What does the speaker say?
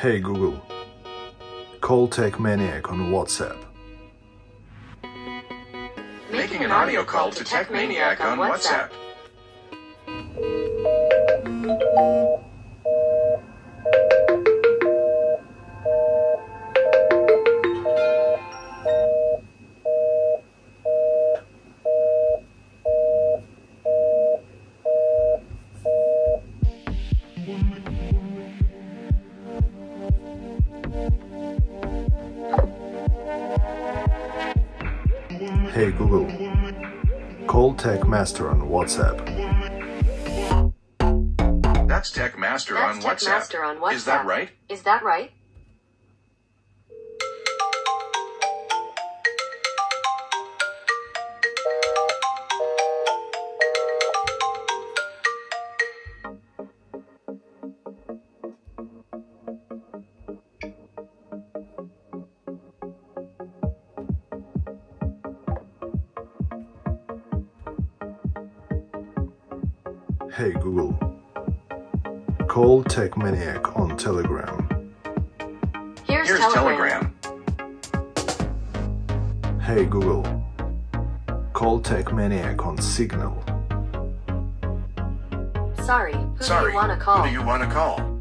Hey Google, call Tech Maniac on WhatsApp. Making an audio call to Tech Maniac on WhatsApp. Hey Google, call Tech Master on WhatsApp. That's Tech Master on WhatsApp. Is that right? Is that right? Hey Google, call Tech Maniac on Telegram. Here's Telegram. Hey Google, call Tech Maniac on Signal. Sorry, who do you want to call? Who do you want to call?